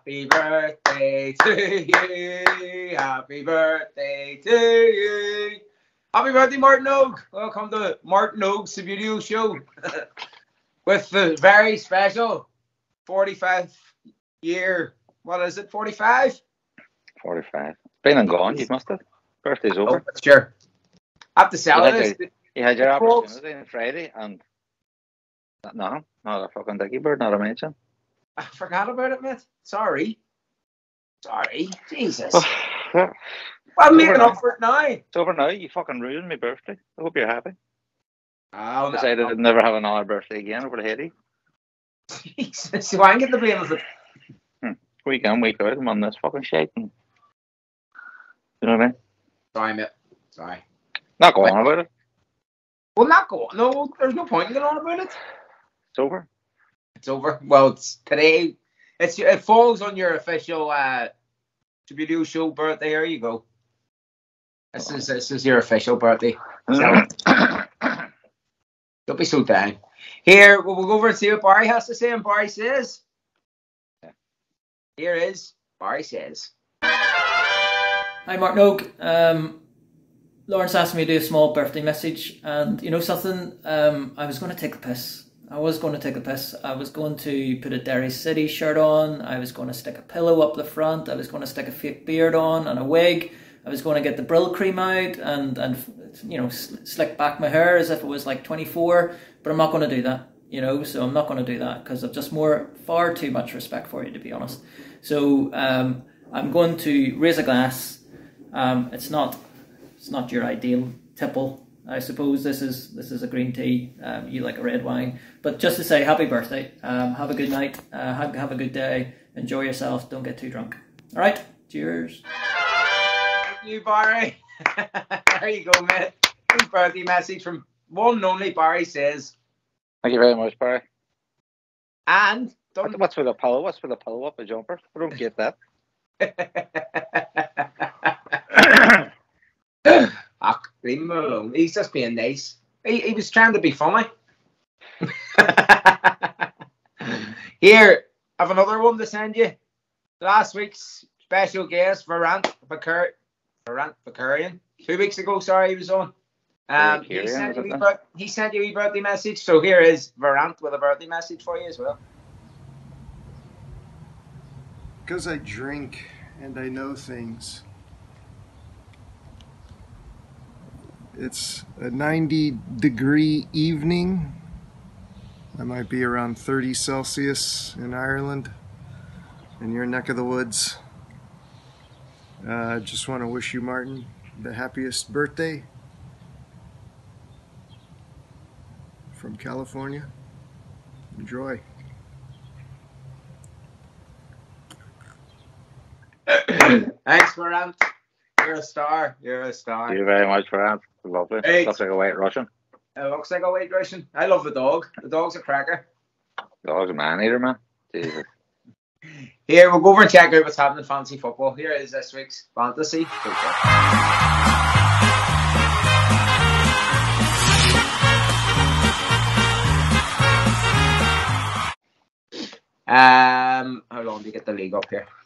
Happy birthday to you. Happy birthday to you. Happy birthday, Martin Ogs. Welcome to Martin Ogs Subbuteo show with the very special 45 year. What is it? 45? 45. Been and gone. You must have. Birthday's over. Oh, sure. Have to sell this. You had your opportunity on Friday and no, not a fucking dicky bird, not a mention. I forgot about it, mate. Sorry. Jesus. I'm making up for it now. It's over now. You fucking ruined my birthday. I hope you're happy. Oh, Decided I'd never have another birthday again over the heady. Jesus. So I can get the blame of it. Week in, week out, I'm on this fucking shit. You know what I mean? Sorry, mate. Sorry. Not going on about it. Well, not go on. No, there's no point in going on about it. It's over. It's over. Well, it's today. It falls on your official Subbuteo show birthday. Here you go. This is your official birthday. So, don't be so down. Here, we'll go over and see what Barry has to say. And Barry says, here is Barry says. Hi, Martin Ogs. Lawrence asked me to do a small birthday message, and you know something? I was going to take the piss. I was going to put a Derry City shirt on. I was going to stick a pillow up the front. I was going to stick a fake beard on and a wig. I was going to get the Brill cream out and you know, slick back my hair as if it was like 24. But I'm not going to do that, you know. So I'm not going to do that because I've just far too much respect for you, to be honest. So I'm going to raise a glass. It's not your ideal tipple. I suppose this is a green tea. You like a red wine, but just to say happy birthday. Have a good night. Have a good day. Enjoy yourself. Don't get too drunk. All right. Cheers. Thank you, Barry. There you go, mate. Good birthday message from one and only Barry says. Thank you very much, Barry. And what's with the pillow? What's with the pillow up the jumper? I don't get that. Leave him alone. He's just being nice. He was trying to be funny. Here, I have another one to send you. Last week's special guest, Varant Vakarian. 2 weeks ago, sorry, he was on. He sent you a birthday message. So here is Varant with a birthday message for you as well. Because I drink and I know things. It's a 90-degree evening. I might be around 30 Celsius in Ireland, in your neck of the woods. I just want to wish you, Martin, the happiest birthday from California. Enjoy. Thanks, Varant. You're a star. Thank you very much for that. Lovely. Hey. Looks like a white Russian. It looks like a white Russian. I love the dog. The dog's a cracker. The dog's a man-eater, man. Jesus. Here, we'll go over and check out what's happening in fantasy football. Here is this week's fantasy football. How long do you get the league up here?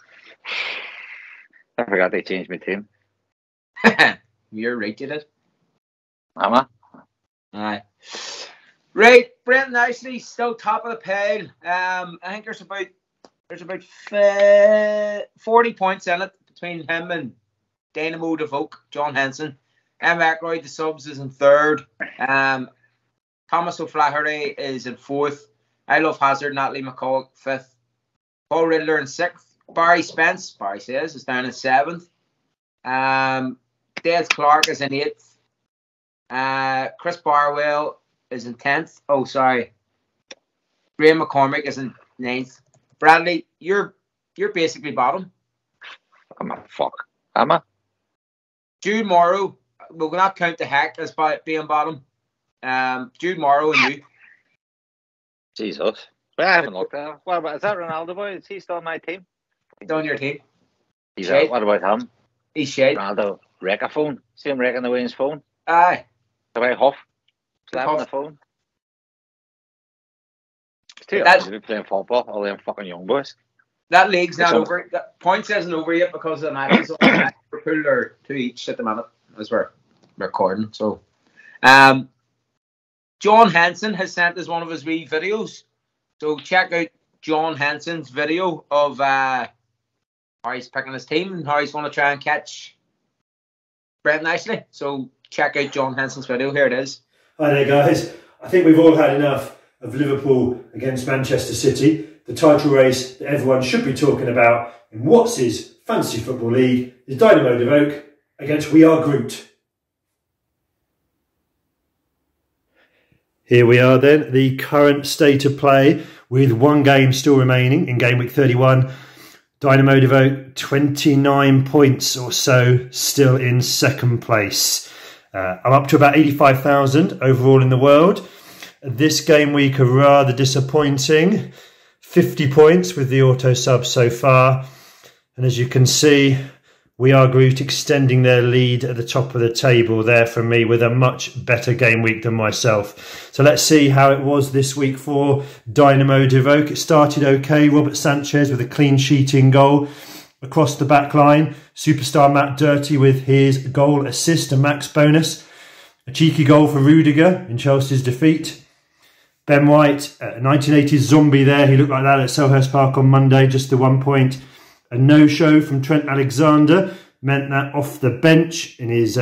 I forgot they changed my team. You're right, you did. Am I? Aye. Right, Brenton Ashley still top of the pile. I think there's about 40 points in it between him and Dynamo Devoke, John Henson. M. Ackroyd, the subs, is in third. Thomas O'Flaherty is in fourth. I Love Hazard, Natalie McCall, fifth. Paul Riddler in sixth. Barry Spence, Barry says, is down in seventh. Des Clark is in eighth. Chris Barwell is in 10th. Oh, sorry. Graham McCormick is in 9th. Bradley, you're basically bottom. I'm a fuck. Am I? Jude Morrow, we'll not count the Heck as being bottom. Jude Morrow and you. Jesus. But I haven't looked at it. What about, is that Ronaldo boy? Is he still on my team? He's on your team. He's out. What about him? He's shade. Ronaldo, wreck a phone. See him wrecking away his phone? Aye. The way Huff. Slapping the phone. It's too early to be playing football, all them fucking young boys. That league's not over. That points isn't over yet because the matches on Liverpool are 2 each at the minute as we're recording. So, John Henson has sent us one of his wee videos. So check out John Henson's video of how he's picking his team and how he's going to try and catch Brent Nicely. So check out John Henson's video. Here it is. Hi there, guys. I think we've all had enough of Liverpool against Manchester City, the title race that everyone should be talking about in what's his fantasy football league is Dynamo de Vogue against We Are Groot. Here we are then, the current state of play with one game still remaining in game week 31. Dynamo de Vogue 29 points or so, still in second place. I'm up to about 85,000 overall in the world. This game week are rather disappointing. 50 points with the auto sub so far. And as you can see, We Are Groot extending their lead at the top of the table there from me with a much better game week than myself. So let's see how it was this week for Dynamo de Vogue. It started okay. Robert Sanchez with a clean sheeting goal across the back line. Superstar Matt Doherty with his goal, assist and max bonus. A cheeky goal for Rudiger in Chelsea's defeat. Ben White, a 1980s zombie there. He looked like that at Selhurst Park on Monday, just the 1 point. A no-show from Trent Alexander meant that off the bench in his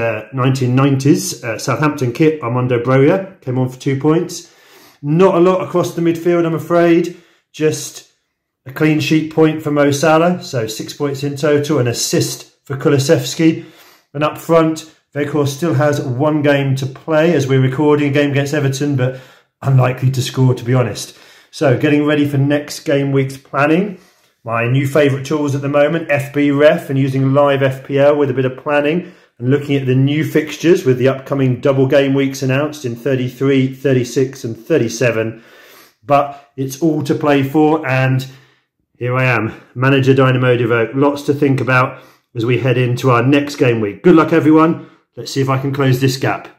1990s Southampton kit, Armando Broja came on for 2 points. Not a lot across the midfield, I'm afraid. Just a clean sheet point for Mo Salah, so 6 points in total. An assist for Kulusevski. And up front, Weghorst still has one game to play as we're recording, a game against Everton, but unlikely to score, to be honest. So getting ready for next game week's planning. My new favourite tools at the moment, FB Ref, and using live FPL with a bit of planning and looking at the new fixtures with the upcoming double game weeks announced in 33, 36 and 37. But it's all to play for, and here I am, Manager Dynamo de Vogue. Lots to think about as we head into our next game week. Good luck, everyone. Let's see if I can close this gap.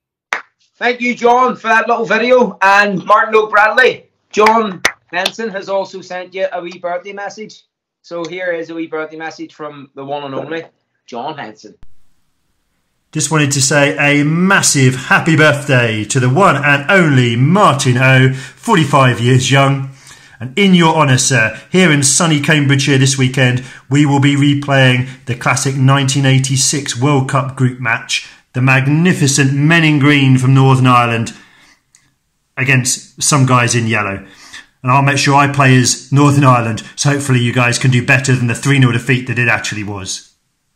Thank you, John, for that little video. And Martin O'Bradley, John Henson has also sent you a wee birthday message. So here is a wee birthday message from the one and only John Henson. Just wanted to say a massive happy birthday to the one and only Martin O, 45 years young. And in your honour, sir, here in sunny Cambridgeshire this weekend, we will be replaying the classic 1986 World Cup group match, the magnificent men in green from Northern Ireland against some guys in yellow. And I'll make sure I play as Northern Ireland, so hopefully you guys can do better than the 3-0 defeat that it actually was.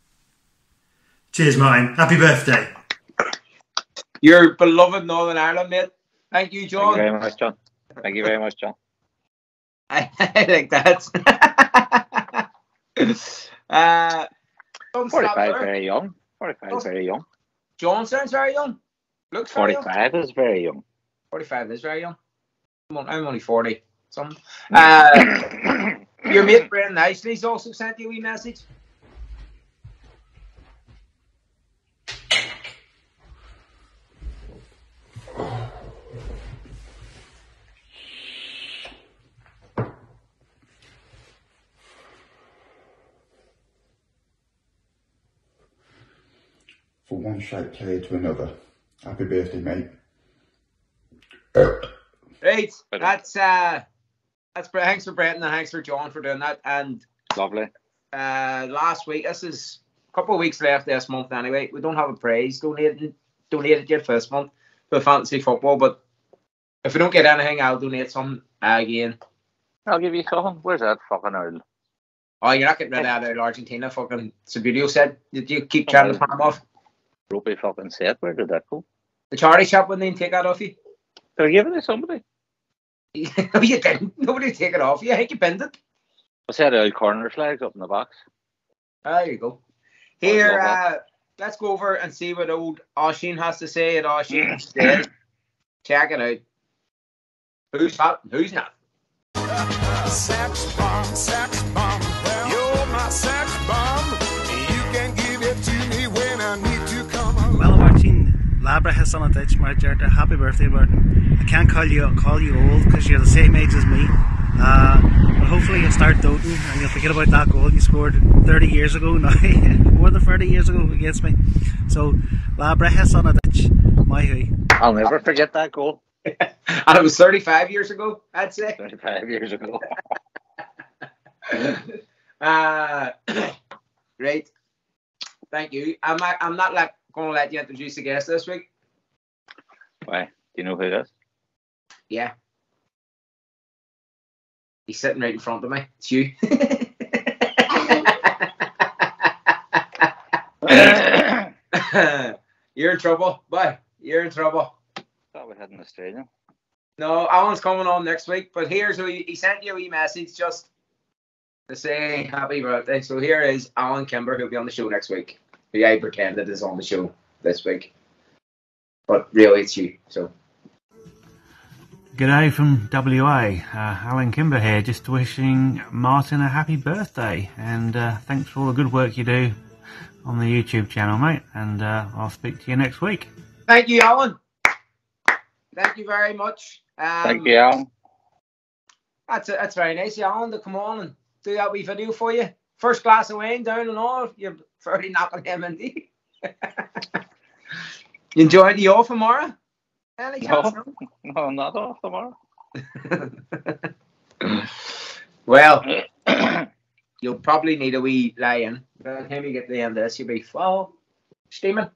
Cheers, Martin. Happy birthday. Your beloved Northern Ireland, mate. Thank you, John. Thank you very much, John. Thank you very much, John. I think that's 45 very young. 45 is very young. John sounds very young. Looks 45 is very young. 45 is very young. I'm only 40. Something. Your mate Brendan Nicely's also sent you a wee message. For one shite player to another. Happy birthday, mate. Right, that's thanks for Brendan and thanks for John for doing that. And lovely. Last week, this is a couple of weeks left this month anyway. We don't have a prize donated yet for this month for fantasy football, but if we don't get anything, I'll donate some again. I'll give you something. Where's that fucking Ireland? Oh, you're not getting rid of that Argentina fucking Subbuteo said. Did you keep trying to palm off? Ropey fucking set. Where did that go? The charity shop wouldn't even take that off you. Did I give it to somebody? No, you didn't. Nobody take it off you. I think you pinned it. I said old corner flags up in the box. There you go. Here, let's go over and see what old Oisin has to say at Oisin State. Check it out. Who's hot and who's not? Sex bomb, you're my sex bomb. You can give it to me when I need to come along. Well, Martin, Labra has on a ditch, my Happy birthday, Martin. I can't call you old because you're the same age as me. But hopefully you'll start doting and you'll forget about that goal you scored 30 years ago now, more than 30 years ago against me. So, Labrehas on a ditch, my hui. I'll never forget that goal. And it was 35 years ago, I'd say. 35 years ago. Great. Thank you. I'm not going to let you introduce the guest this week. Why? Do you know who it is? Yeah. He's sitting right in front of me. It's you. You're in trouble. Bye. You're in trouble. Thought we had an Australian. No, Alan's coming on next week. But here's who he sent you a wee message just to say happy birthday. So here is Alan Kimber, who'll be on the show next week. Who I pretended is on the show this week. But really, it's you. So. G'day from WA, Alan Kimber here, just wishing Martin a happy birthday, and thanks for all the good work you do on the YouTube channel, mate, and I'll speak to you next week. Thank you, Alan. Thank you very much. Thank you, Alan. That's very nice, Alan, to come on and do that wee video for you. First glass of wine down and all, you're fairly knocking him indeed. You enjoying the off tomorrow? Any chance? No, not off tomorrow. Well, you'll probably need a wee lie-in. By the time you get to the end of this, you'll be full steaming.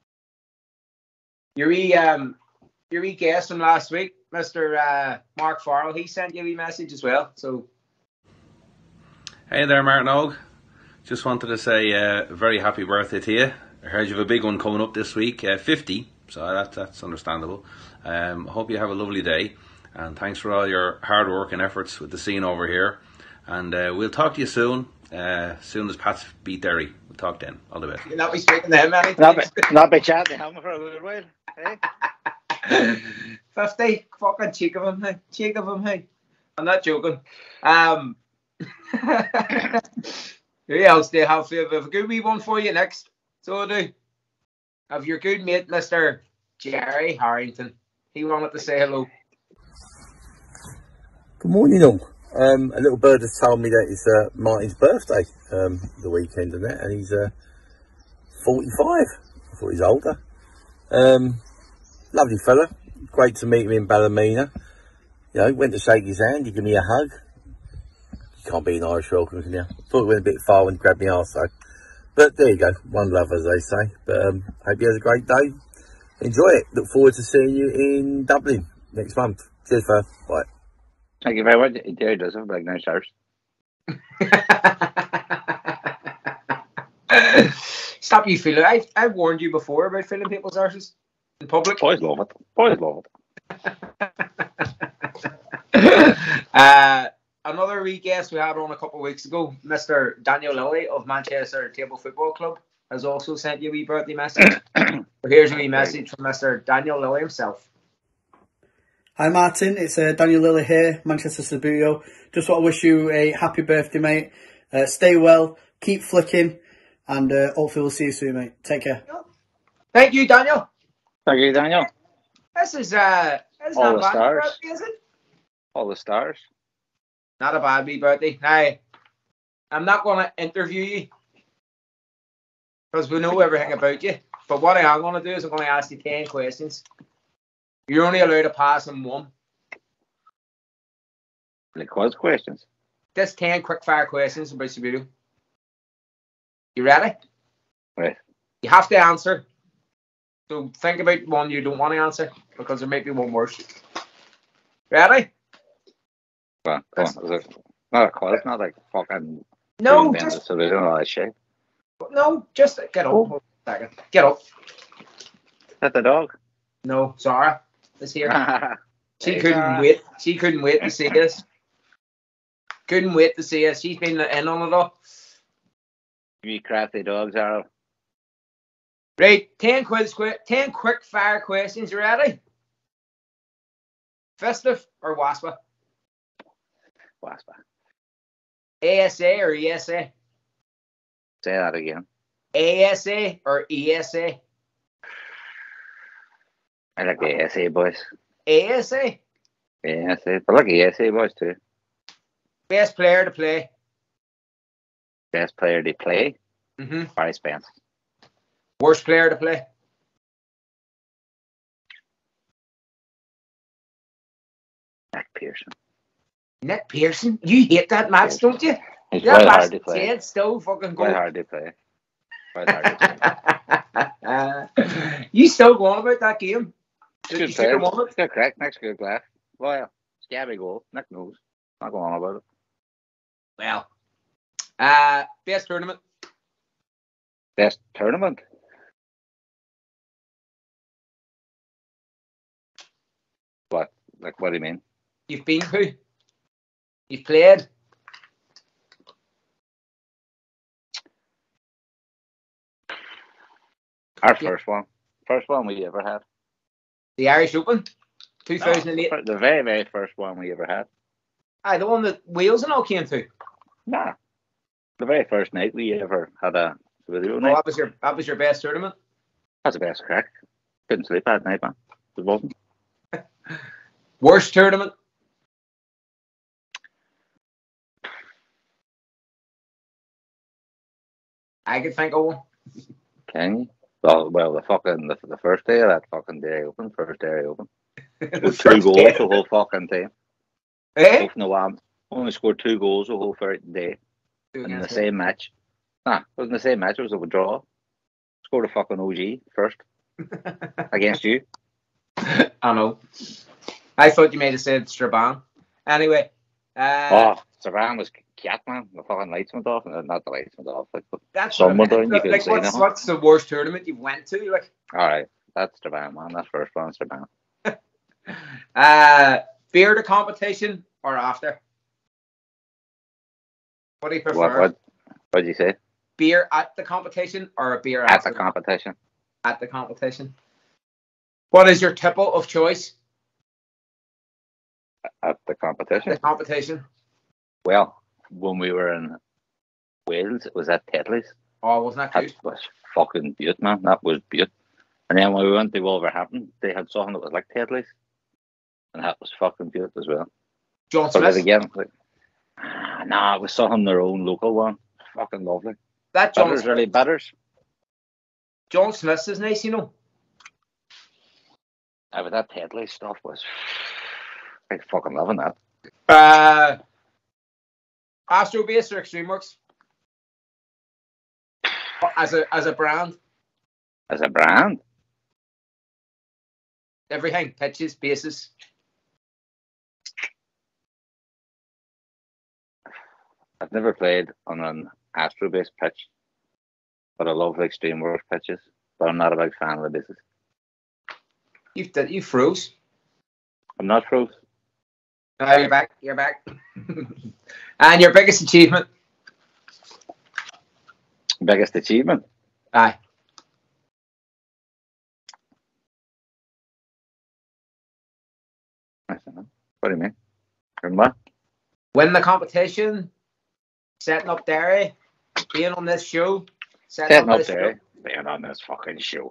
Your wee guest from last week, Mr. Mark Farrell, he sent you a wee message as well. So, hey there, Martin Ogs. Just wanted to say a very happy birthday to you. I heard you have a big one coming up this week, 50. So that's understandable. Hope you have a lovely day, and thanks for all your hard work and efforts with the scene over here. And we'll talk to you soon. Soon as Pat's beat Derry, we'll talk then. All the best. You'll not be speaking to him Not be chatting to him for a little while. Hey? 50, fucking cheek of him, hey. Cheek of him, hey. I'm not joking. Who else do you have? We have a good wee one for you next. So I do. Have your good mate, Mr. Jerry Harrington. He wanted to say hello. Good morning, all. A little bird has told me that it's Martin's birthday the weekend and that, and he's 45. I thought he's older. Lovely fella. Great to meet him in Ballymena. You know, went to shake his hand. He gave me a hug. You can't be an Irish welcome, can you? Thought it went a bit far when he grabbed me arse, though. But there you go, one love, as they say. But hope you have a great day. Enjoy it. Look forward to seeing you in Dublin next month. Cheers, fella. Bye. Thank you very much. Jerry does have like nice hours. Stop you feeling. I've warned you before about feeling people's arses in public. Boys love it. Boys love it. Another wee guest we had on a couple of weeks ago, Mr. Daniel Lilly of Manchester Table Football Club, has also sent you a wee birthday message. So here's a wee message from Mr. Daniel Lilly himself. Hi Martin, it's Daniel Lilly here, Manchester Subbuteo. Just want to wish you a happy birthday, mate. Stay well, keep flicking, and hopefully we'll see you soon, mate. Take care. Thank you, Daniel. Thank you, Daniel. This is all not the stars. Birthday, is it? All the stars. Not a bad wee birthday. Now, I'm not going to interview you because we know everything about you. But what I am going to do is I'm going to ask you 10 questions. You're only allowed to pass on one. Like what questions? Just 10 quick fire questions about Subbuteo. You ready? Right. You have to answer. So think about one you don't want to answer because there might be one worse. Ready? Well, come on. Is it not a quiz? Not like fucking. No, just. So they don't know that shit. No, just get up. Hold on a second. Get up. Is that the dog? No, Zara is here. She couldn't wait. She couldn't wait to see us. Couldn't wait to see us. She's been in on it all. You crafty dogs, Zara. Right, 10 quick fire questions. You ready? Festive or Waspa? Waspa. ASA or ESA? Say that again. ASA or ESA? I like the ASA boys. ASA? ASA. I like the ASA boys too. Best player to play. Best player to play. Barry Spence. Worst player to play. Nick Pearson. Nick Pearson? You hate that match, don't you? He's That quite match hard to play. said still fucking Quite go. hard to play. Quite hard to play. You still go on about that game? It's You good should have player. won it. Good crack. Nick's good player. Well, scabby goal. Nick knows. Not going on about it. Well, best tournament. Best tournament. What? Like, what do you mean? You've been to. You've played. Our first one we ever had. The Irish Open, 2008. No, the very, very first one we ever had. Aye, the one that Wales and all came to. Nah, the very first night we ever had a video Oh, night. that was your best tournament. That's the best crack. Couldn't sleep that night, man. It wasn't. Worst tournament. I could think of one. Can you? Well, the first day of that fucking day open, first day open. With 2 goals the whole fucking time. Eh? Both no only scored 2 goals the whole day. In the same match. Nah, it wasn't the same match, it was a draw. Scored a fucking OG first. Against you. I know. I thought you may have said Strabane. Anyway. Strabane was cat, man. The fucking lights went off. Not the lights went off. Like, that's sun went down. You couldn't see nothing. What's the worst tournament you've went to? Like, alright, that's Strabane, man. That's first one, Strabane. Beer to competition or after? What do you prefer? What did you say? Beer at the competition or a beer at the competition? At the competition. What is your tipple of choice? At the competition? The competition. Well, when we were in Wales, it was at Tetley's. Oh, wasn't that good? That was fucking beaut, man. That was beaut. And then when we went to Wolverhampton, they had something that was like Tetley's. And that was fucking beaut as well. John Smith? Again, like, nah, it was something their own local one. Fucking lovely. That John Smith, really butters. John Smith's is nice, you know. But that Tetley's stuff was... I fucking loving that. Astro Base or Extremeworks? As a brand? As a brand? Everything. Pitches, bases. I've never played on an Astro Base pitch, but I love Extremeworks pitches. But I'm not a big fan of the bases. You froze. I'm not froze. No, you're back. You're back. And your biggest achievement? Biggest achievement? Aye. I don't know. What do you mean? And what? Win the competition, setting up Derry, being on this show, setting up Derry, being on this fucking show.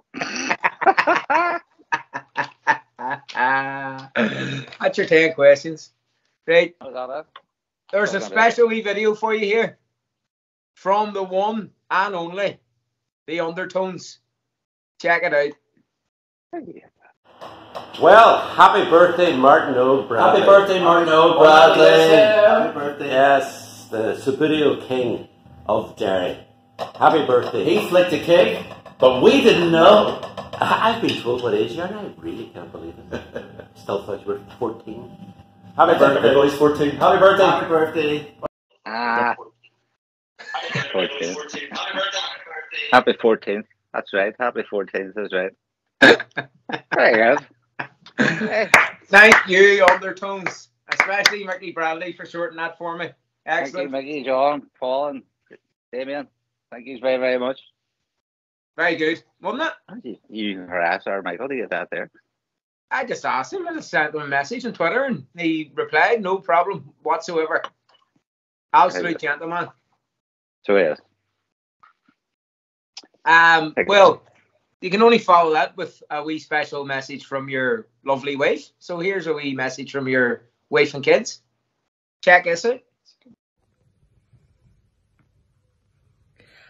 That's your 10 questions. Right. Was that it? There's a special wee video for you here from the one and only, the Undertones. Check it out. Well, happy birthday, Martin Ogs, Bradley. Happy birthday, Martin Ogs, Bradley. Happy birthday. Yes, the Subbuteo king of Derry. Happy birthday. He flicked a cake, but we didn't know. I've been told what age you are, and I really can't believe it. Still thought you were 14. Happy birthday, boys, 14. Happy birthday. Happy birthday. 14. Happy 14th. That's right. Happy 14th. That's right. Very good. Thank you, Undertones, especially Mickey Bradley for shortening that for me. Excellent. Thank you, Mickey, John, Paul, and Damien. Thank you very, very much. Very good, wasn't it? You harass our Michael to get that there. I just asked him, I just sent him a message on Twitter, and he replied, no problem whatsoever. Absolute gentleman. So yes. Well, you can only follow that with a wee special message from your lovely wife. So here's a wee message from your wife and kids. Check this out.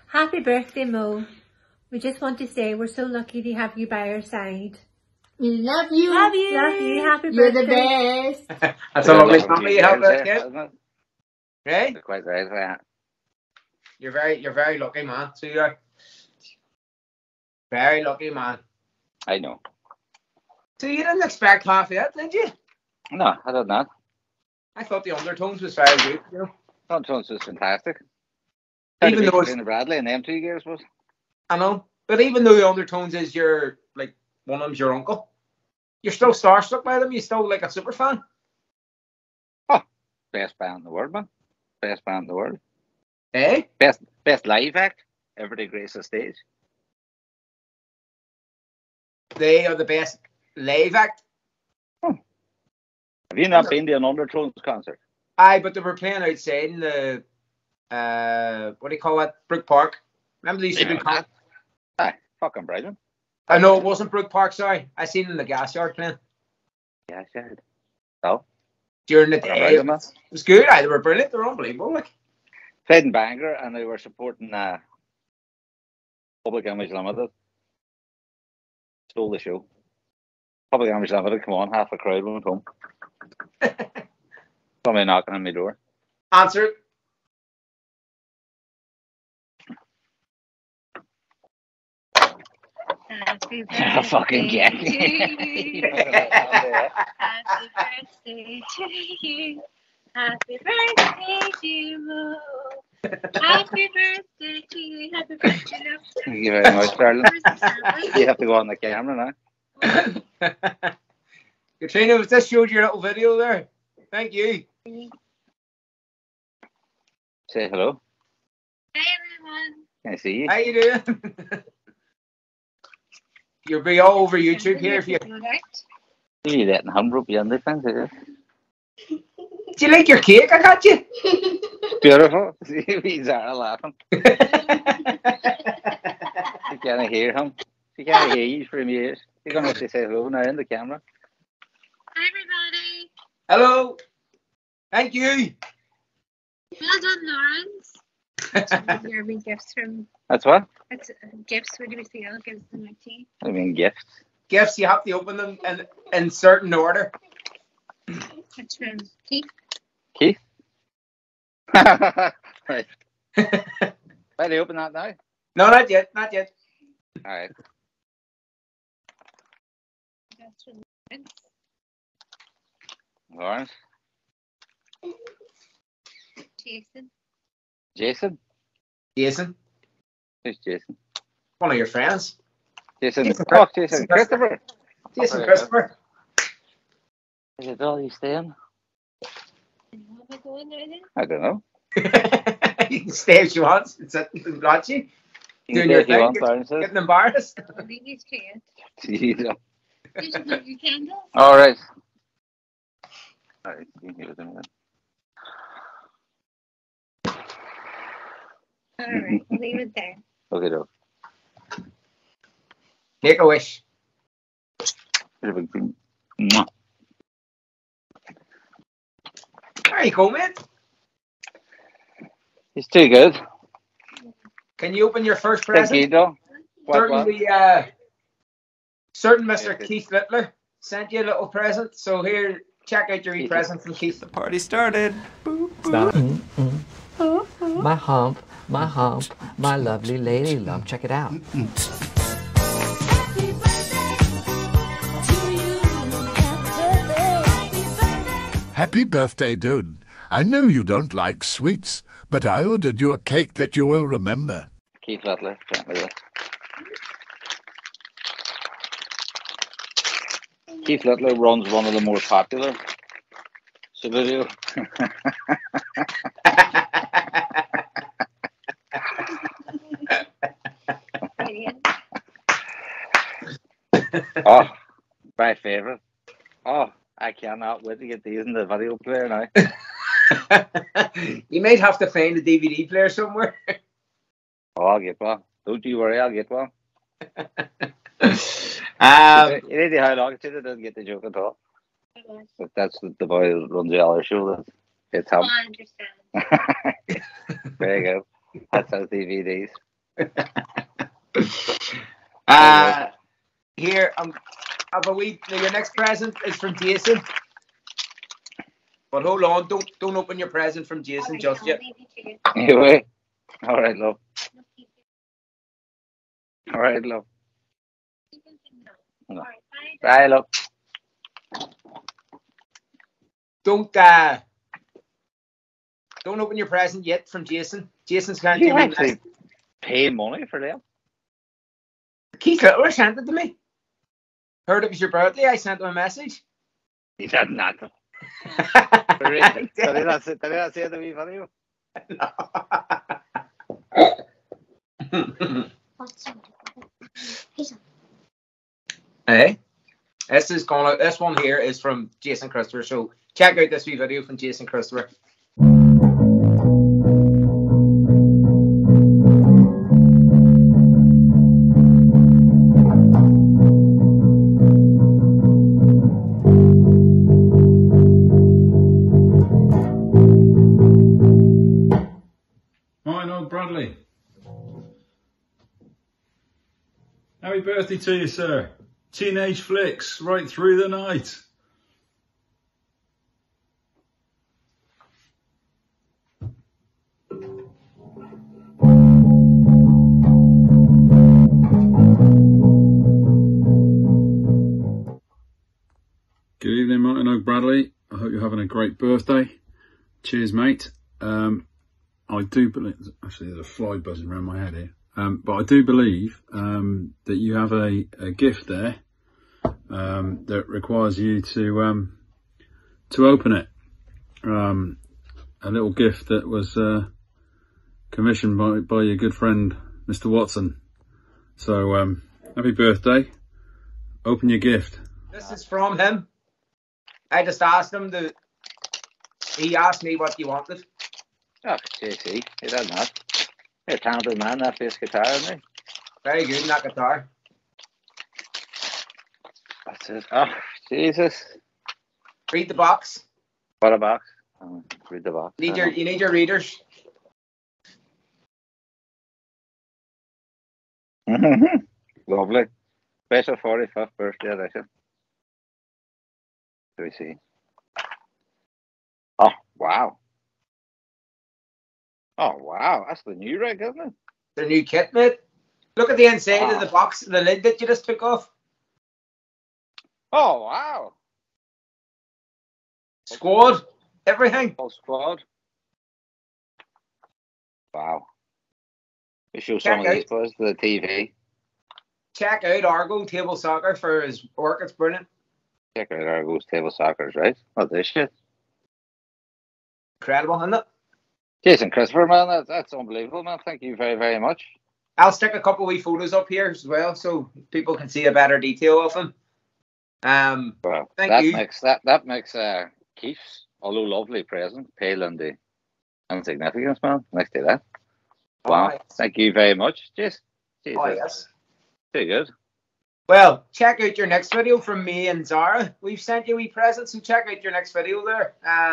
Happy birthday, Mo. We just want to say we're so lucky to have you by our side. We love you. Love you. Love you. Happy You're birthday. the best. That's a lovely family you have there, kid. Right? You're quite right for that. You're very lucky, man. So you're very lucky, man. I know. So you didn't expect half that, did you? No, I did not. I thought the Undertones was very good, you know. Undertones was fantastic. Even though it's Bradley and them 2 years was. I know, but even though the Undertones is your like one of them's your uncle, you're still starstruck by them. You still like a super fan. Oh, best band in the world, man. Best band in the world. Eh? Best live act ever to grace the stage. They are the best live act. Have you not been to an Undertones concert? Aye, but they were playing outside in the what do you call it? Brook Park. Remember they used to do concerts? Aye, fucking brilliant. I know it wasn't Brook Park, sorry. I seen them in the gas yard playing. Yeah, sure. So? During the day. It was good. Aye, they were brilliant. They were unbelievable. Like. Played in Bangor and they were supporting Public Image Limited. Stole the show. Public Image Limited, come on, half the crowd went home. Somebody knocking on my door. Answer it. Happy birthday fucking Jack. to you. Happy birthday to you. Happy birthday to Mo. Happy birthday to you. Happy birthday, love. Thank you very much, darling. You have to go on the camera now. Katrina, was this showed your little video there? Thank you. Say hello. Hi, everyone. Can I see you? How you doing? You'll be all over YouTube here if you. You need that in 100 beyond things, I guess. Do you like your cake? I got you. Beautiful. See, he's laughing. You can't hear him. You can't hear you from years. You're going to have to say hello now in the camera. Hi, everybody. Hello. Thank you. Well done, Lawrence. Your wee gifts from. That's what? That's gifts. What do we say? I'll give them my tea. I mean gifts. Gifts, you have to open them in certain order. It's from Keith. Keith? Right. Why do you open that now? No, not yet. Not yet. All right. That's from Lawrence? Jason. Jason? Jason? Who's Jason? One of your friends. Jason. Jason Christopher. Jason Christopher. Is it all you staying? Am I going there then? I don't know. You can stay if you want. It's at Blotchy. Doing your thing. Getting embarrassed. I think he's clear. Jesus. Did you put your candle? All right. All right. You can give it a minute. All right, we'll leave it there. Okay, though. Make a wish. There you go, mate. He's too good. Can you open your first present? Thank you, though. Certain Mr. Keith Littler sent you a little present. So here, check out your present from Keith. The party started. Boop, boop. My hump, my lovely lady lump. Check it out. Happy birthday, dude. I know you don't like sweets, but I ordered you a cake that you will remember. Keith Littler. Keith Littler runs one of the more popular Subbuteo. Oh, my favourite. Oh, I cannot wait to get these in the video player now. You might have to find a DVD player somewhere. Oh, I'll get one. Don't you worry, I'll get one. You need to how long it doesn't get the joke at all. But that's the boy who runs the other show. It's him. I understand. There you go. That's our DVDs. Here, your next present is from Jason. But hold on, don't open your present from Jason just yet. Anyway, all right, love. All right, love. No. Bye, love. Don't open your present yet from Jason. Jason's going You actually pay money for them? Keith Littler sent it to me. Heard it was your birthday. I sent him a message. He did not. Did he not say it to me funny? Hey, this one here is from Jason Christopher. So check out this wee video from Jason Christopher. Martin Ogs Bradley. Happy birthday to you, sir. Teenage flicks right through the night. Good evening, Martin Ogs Bradley. I hope you're having a great birthday. Cheers, mate. I do believe, actually there's a fly buzzing around my head here, but I do believe that you have a gift there that requires you to open it. A little gift that was commissioned by your good friend Mr. Watson. So happy birthday. Open your gift. This is from him. I just asked him he asked me what you wanted. Oh, JC, he does not. You're a talented man, that bass guitar, isn't he? Very good in that guitar. That's it. Oh, Jesus. Read the box. What a box. Oh, read the box. You need your readers. Lovely. Special 45th birthday edition. Do we see? Oh, wow. Oh, wow. That's the new rig, isn't it? The new kit, mate. Look at the inside of the box, the lid that you just took off. Oh, wow. Squad. Everything. Whole squad. Wow. We show some of these boys to the TV. Check out Argo Table Soccer for his work. It's brilliant. Check out Argo's Table Soccer, right? What this shit? Incredible, isn't it? Jason Christopher, man, that's unbelievable, man. Thank you very, very much. I'll stick a couple of wee photos up here as well so people can see a better detail of him. Well, thank you. That makes Keith's, although lovely present, pale in the insignificance, man, next to that. Wow. Right. Thank you very much, Jason. Oh, yes. Very good. Well, check out your next video from me and Zara. We've sent you a wee present, so check out your next video there.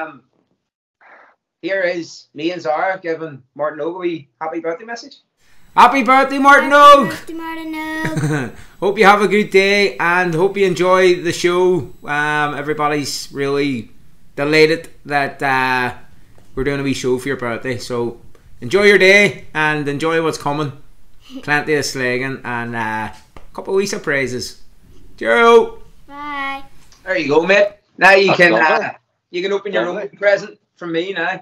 Here is me and Zara giving Martin Ogs a wee happy birthday message. Happy birthday, Martin Ogs! Happy birthday, Martin Ogs! Hope you have a good day and hope you enjoy the show. Everybody's really delighted that we're doing a wee show for your birthday. So enjoy your day and enjoy what's coming. Plenty of slagging and a couple of wee surprises. Cheerio! Bye. There you go, mate. Now you can open your own present from me now.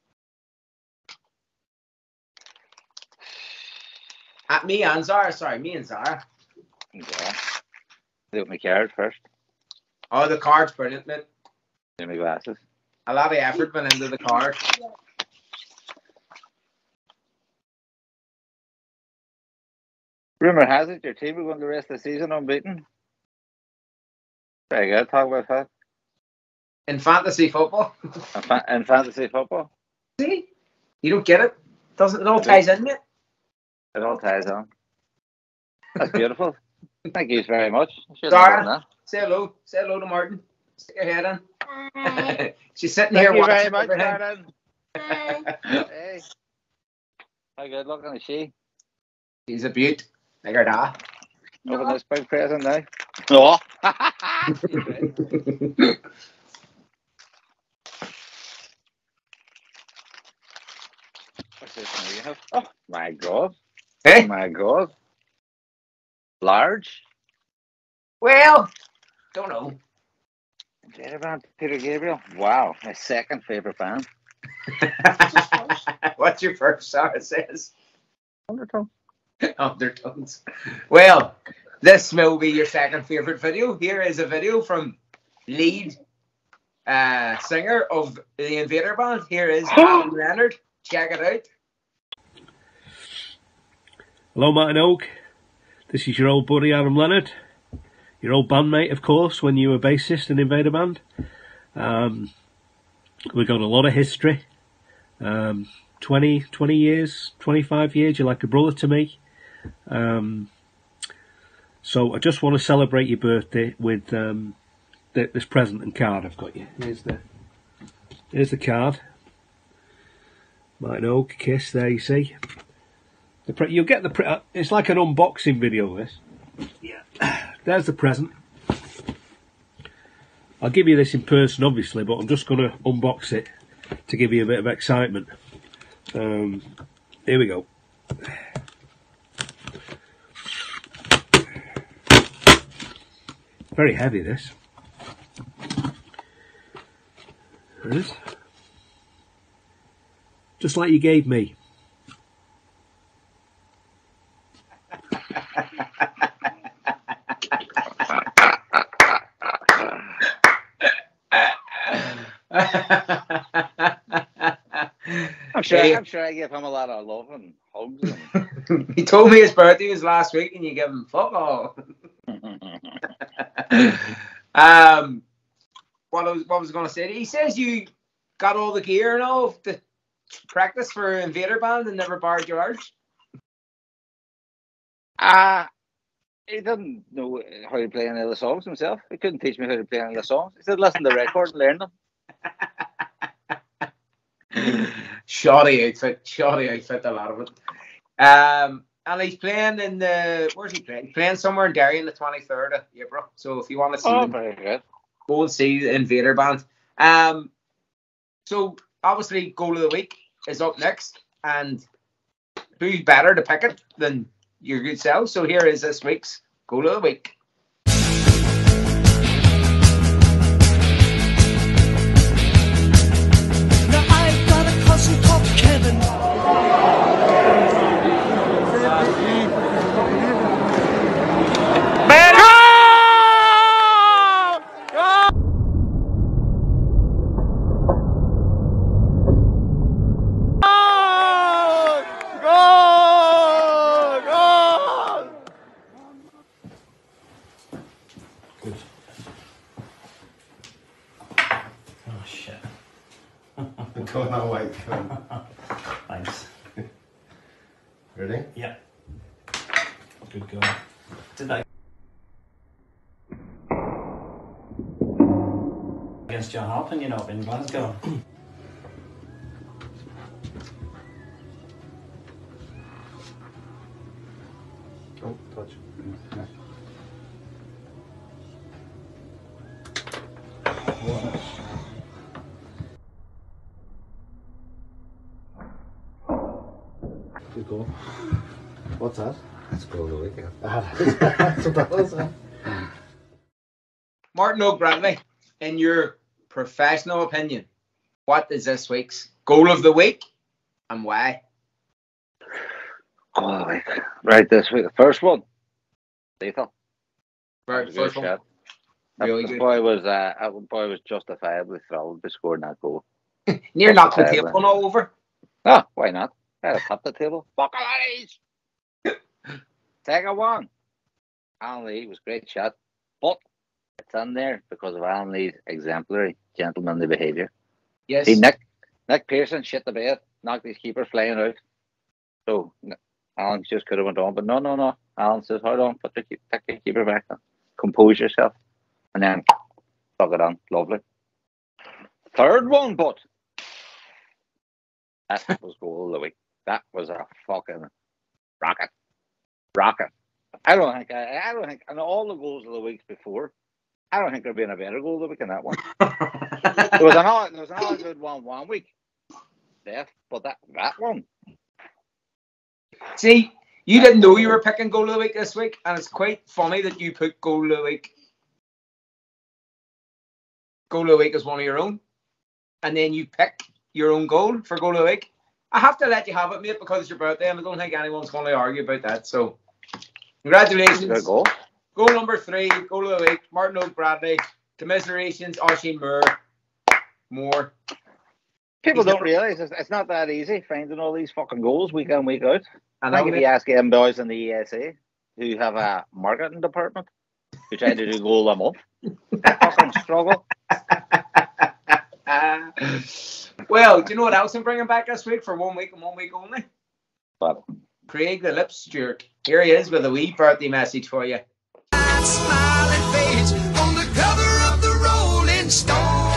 Me and Zara. Yeah. Do my card first. Oh, the card's brilliant, mate. Do my glasses. A lot of effort went into the card. Rumour has it your team are going the rest of the season unbeaten. Very good. Talk about that. In fantasy football. In fantasy football. See? You don't get it? It all ties in, mate. It all ties on. That's beautiful. Thank you very much. Zara, say hello. Say hello to Martin. Stick your head in. Bye. She's sitting here watching. Thank you very much, Martin. Bye. Hey. How good looking is she? She's a beaut. Like her dad. Open this big present now. No. What's this now you have? Oh my god. Hey? Oh my god. Large? Well, don't know. Invader Band, Peter Gabriel. Wow, my second favourite band. What's your first? Sorry, it says. Undertones. Undertones. Well, this will be your second favourite video. Here is a video from lead singer of the Invader Band. Here is Alan Leonard. Check it out. Hello, Martin Og. This is your old buddy Adam Leonard, your old bandmate, of course, when you were bassist in Invader Band. We've got a lot of history. 20 years, 25 years, you're like a brother to me. So I just want to celebrate your birthday with this present and card I've got you. Here's the card. Martin Og, Kiss, there you see. You'll get the it's like an unboxing video, this. Yeah. There's the present. I'll give you this in person, obviously, but I'm just going to unbox it to give you a bit of excitement. Here we go. Very heavy, this. There it is. Just like you gave me. I'm sure I gave him a lot of love and hugs. And... He told me his birthday was last week and you gave him fuck all. What was I going to say? He says you got all the gear and all to practice for Invader Band and never borrowed your arch. He didn't know how to play any of the songs himself. He couldn't teach me how to play any of the songs. He said, listen to the record and learn them. Shoddy outfit, a lot of it. And he's playing in where's he playing? He's playing somewhere in Derry on the 23rd of April. So if you want to see them, very good. Go and see the Invader Band. So obviously Goal of the Week is up next, and who's better to pick it than your good self? So here is this week's Goal of the Week. Now I've got a cousin called Kevin. Going that way. Thanks. Ready? Yeah. Good go. Did I against John Halpin, you know, in Glasgow. Oh, touch. Good goal. What's that? That's Goal of the Week. That's what that was. Martin O'Grady, in your professional opinion, what is this week's Goal of the Week and why? Goal of the Week. Right, this week. The first one. Lethal. Right, first one. Shot. Really that good. boy was justifiably thrilled to score that goal. Near knocked the table all over. Oh, why not? Had to tap the table. Fuck it, Second one. Alan Lee was a great shot, but it's in there because of Alan Lee's exemplary gentlemanly behaviour. Yes. See, Nick Pearson shit the bed, knocked his keeper flying out. So Alan just could have went on, but no. Alan says, hold on, take the keeper back and compose yourself. And then plug it on. Lovely. Third one, but that was Goal of the Week. That was a fucking rocket. I don't think, and all the goals of the weeks before, I don't think there'd been a better goal of the week in that one. there was another good one week, Def, but that one. See, you didn't know you were picking goal of the week this week, and it's quite funny that you put goal of the week. Goal of the week is one of your own, and then you pick your own goal for goal of the week. I have to let you have it, mate, because it's your birthday, and I don't think anyone's going to argue about that. So, congratulations. Goal Number 3, goal of the week, Martin Ogs Bradley. Commiserations, Oisin Mór. People don't realise it's not that easy finding all these fucking goals week in, week out. I think if you ask them boys in the ESA who have a marketing department who try to do goal a month, fucking struggle. Well, do you know what else I'm bringing back this week for 1 week and 1 week only? What? Craig the Lips Stewart. Here he is with a wee birthday message for you. Smiling face on the cover of the Rolling Stone.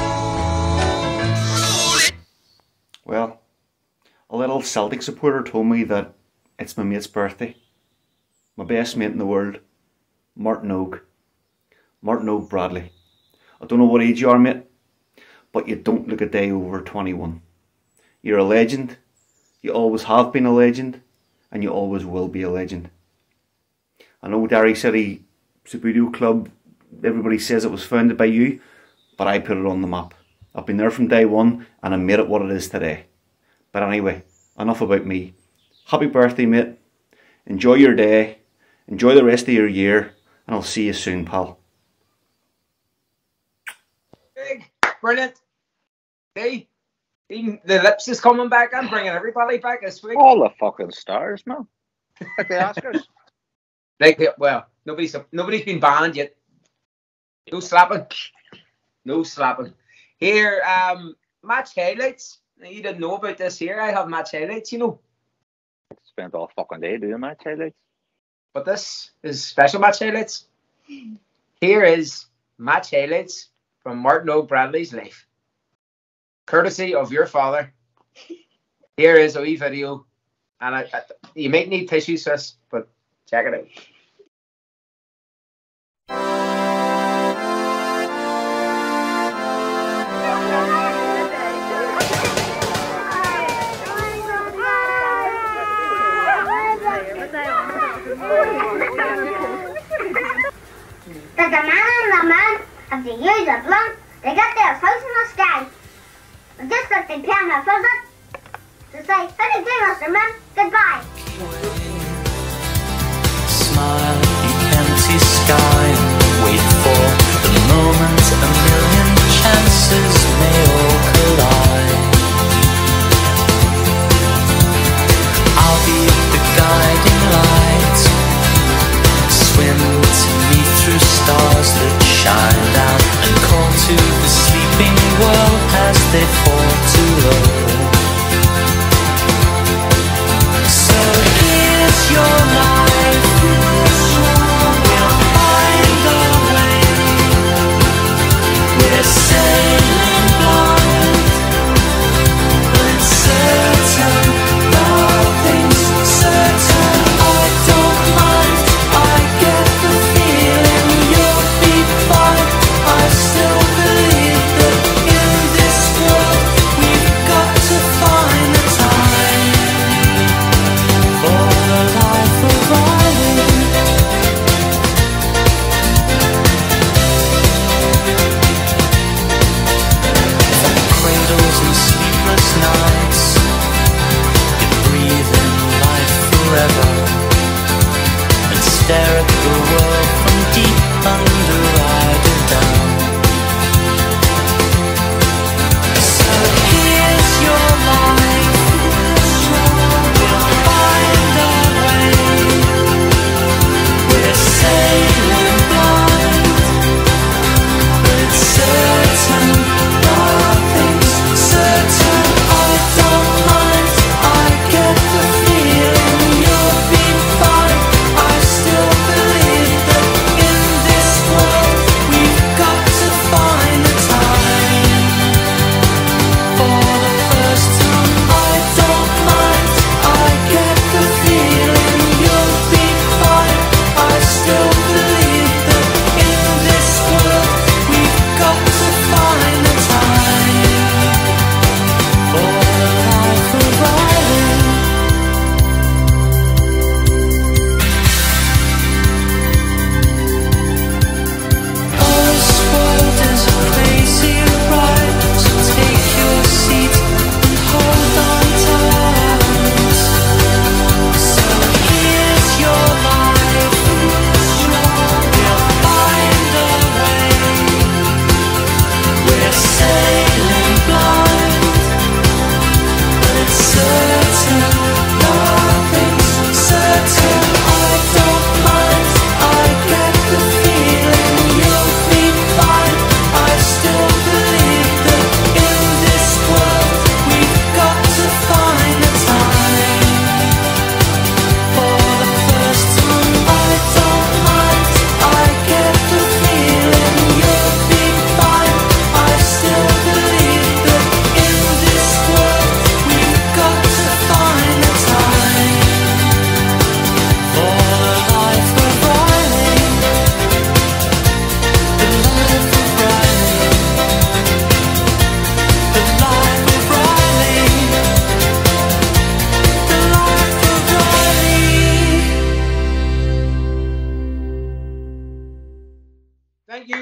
Well, a little Celtic supporter told me that it's my mate's birthday. My best mate in the world, Martin Ogs. Martin Ogs Bradley. I don't know what age you are, mate, but you don't look a day over 21. You're a legend. You always have been a legend, and you always will be a legend. I know Derry City Subbuteo Club, everybody says it was founded by you, but I put it on the map. I've been there from day one, and I made it what it is today. But anyway, enough about me. Happy birthday, mate. Enjoy your day, enjoy the rest of your year, and I'll see you soon, pal. Big, brilliant. See, even the Lips is coming back. I'm bringing everybody back this week. All the fucking stars, man. Like the Oscars. Well, nobody's been banned yet. No slapping. No slapping. Here, match highlights. You didn't know about this here. I have match highlights, you know. Spent all fucking day doing match highlights. But this is special match highlights. Here is match highlights from Martin Ogs Bradley's life. Courtesy of your father. Here is a wee video. And you might need tissues, sis, but check it out. There's a man and a man of the years of long. They got their house in the sky. But just like they can have it to say, how do you do, Mr. Man? Goodbye. Smile, you can see sky and wait for the moment a million chances may all collide. I'll be the guiding light. Swim to me through stars that shine down and call to the sleeping world as they fall to earth. So here's your life. We'll find our way. We're sailing blind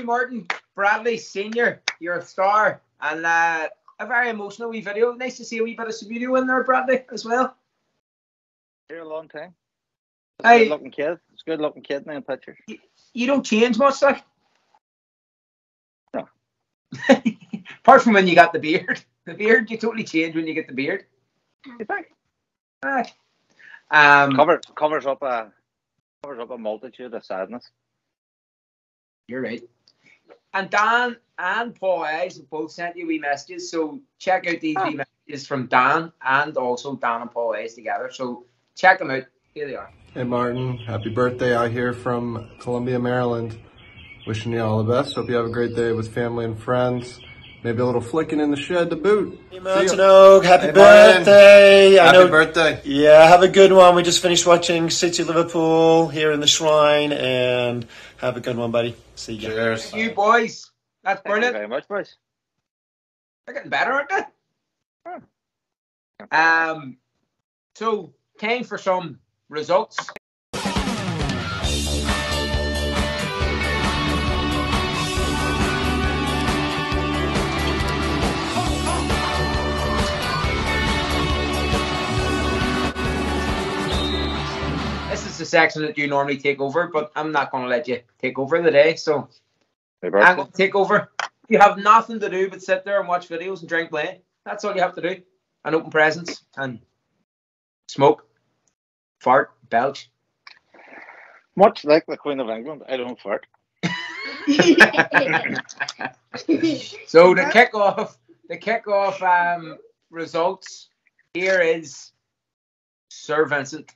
you, Martin Bradley Senior. You're a star, and a very emotional wee video. Nice to see a wee bit of Subbuteo in there, Bradley, as well. Here a long time. Hey, good looking kid. It's a good looking kid in the picture. You don't change much, like. No. Apart from when you got the beard. The beard, you totally change when you get the beard. You think? Covers up a multitude of sadness. You're right. And Dan and Paul Eyes have both sent you wee messages, so check out these wee messages from Dan and also Dan and Paul Eyes together. So check them out. Here they are. Hey Martin, happy birthday out here from Columbia, Maryland. Wishing you all the best. Hope you have a great day with family and friends. Maybe a little flicking in the shed to boot. Hey Martin Ogs, happy birthday. Happy birthday. Yeah, have a good one. We just finished watching City Liverpool here in the Shrine, and have a good one, buddy. See you. Cheers. Thank you, boys. That's brilliant. Thank you very much, boys. They're getting better, aren't they? So, time for some results. This is the section that you normally take over, but I'm not going to let you take over the day, so I'm going to take over. You have nothing to do but sit there and watch videos and drink wine. That's all you have to do. And open presents and smoke, fart, belch. Much like the Queen of England, I don't fart. So the kickoff results here is Sir Vincent.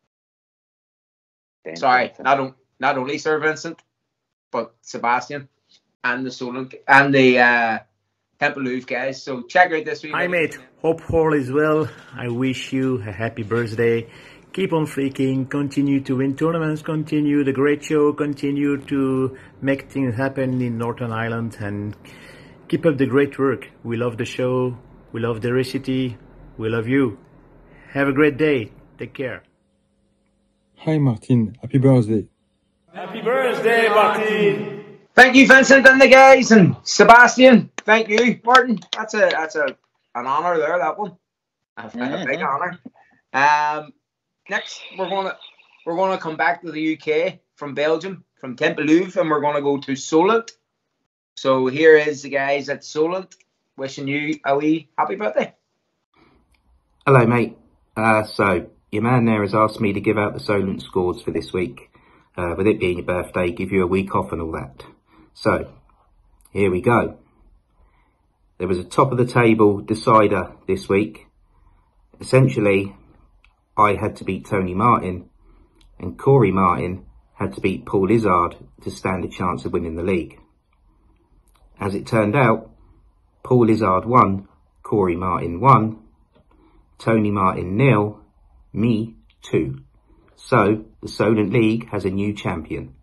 Sorry, not only Sir Vincent, but Sebastian and the Solent and the Temple Louvre guys. So check out this week. Hi mate, hope all is well. I wish you a happy birthday. Keep on freaking, continue to win tournaments, continue the great show, continue to make things happen in Northern Ireland, and keep up the great work. We love the show, we love the recipe, we love you. Have a great day, take care. Hi Martin, happy birthday. Happy birthday, Martin. Thank you, Vincent and the guys, and Sebastian. Thank you, Martin. That's an honour there. That one, a big honour. Next, we're gonna come back to the UK from Belgium, from Temple Louvre, and we're gonna go to Solent. So here is the guys at Solent wishing you a wee happy birthday. Hello, mate. So your man there has asked me to give out the Solent scores for this week. With it being your birthday, give you a week off and all that. So here we go. There was a top of the table decider this week. Essentially, I had to beat Tony Martin, and Corey Martin had to beat Paul Izzard to stand a chance of winning the league. As it turned out, Paul Izzard won, Corey Martin won, Tony Martin 0, me 2. So the Solent League has a new champion.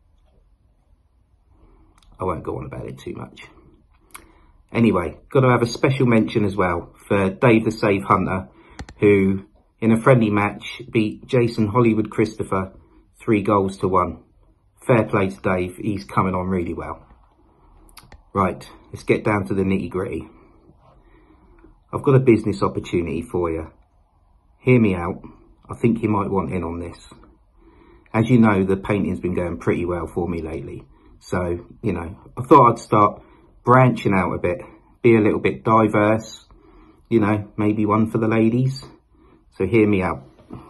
I won't go on about it too much. Anyway, got to have a special mention as well for Dave the Save Hunter, who in a friendly match beat Jason Hollywood Christopher 3-1. Fair play to Dave, he's coming on really well. Right, let's get down to the nitty gritty. I've got a business opportunity for you. Hear me out, I think you might want in on this. As you know, the painting's been going pretty well for me lately. So, you know, I thought I'd start branching out a bit, be a little bit diverse, you know, maybe one for the ladies. So hear me out.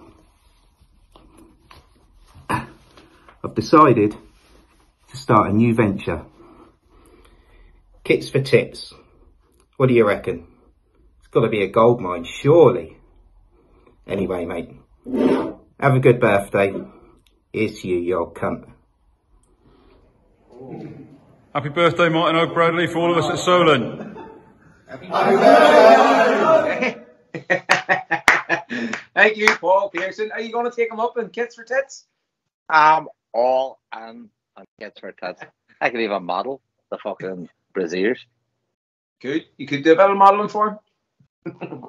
I've decided to start a new venture. Kits for tips. What do you reckon? It's got to be a gold mine, surely. Anyway, mate, have a good birthday. Here's to you, you old cunt. Happy birthday, Martin Ogs Bradley, for all of us at Solent. Thank you, Paul Pearson. Are you going to take him up in Kits for Tits? All and Kits for Tits. I could even model the fucking braziers. Good. You could do a bit of modelling for him.